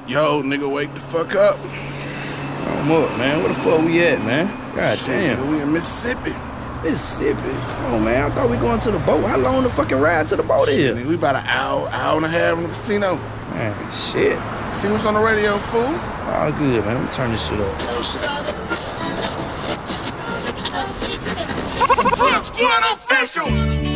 Yo, nigga, wake the fuck up. I'm up, man. Where the fuck we at, man? God damn. Nigga, we in Mississippi. Mississippi? Come on, man. I thought we going to the boat. How long the fucking ride to the boat is? Nigga, we about an hour and a half in the casino. Man, shit. See what's on the radio, fool? All good, man. Let me turn this shit up. Squad official!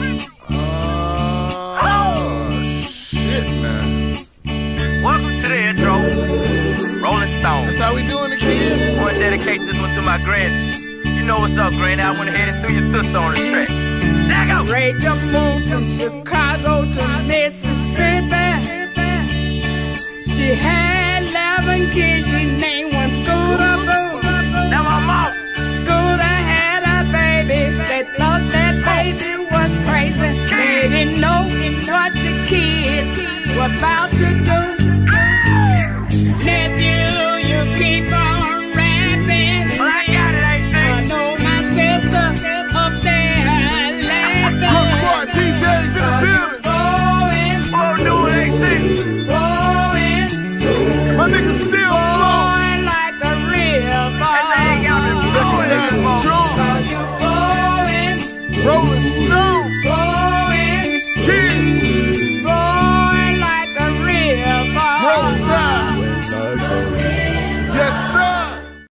Oh, shit, man. Welcome to the intro, Rolling Stone. That's how we doing it, kid? I want to dedicate this one to my granny. You know what's up, granny. I went ahead and threw your sister on the track. There you go. Rage up moves and